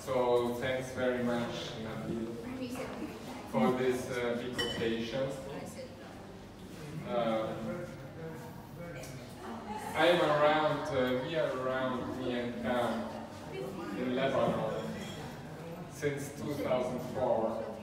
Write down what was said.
So thanks very much, Nabil, for this big occasion. I am around, we are around Mian Kham in Lebanon since 2004.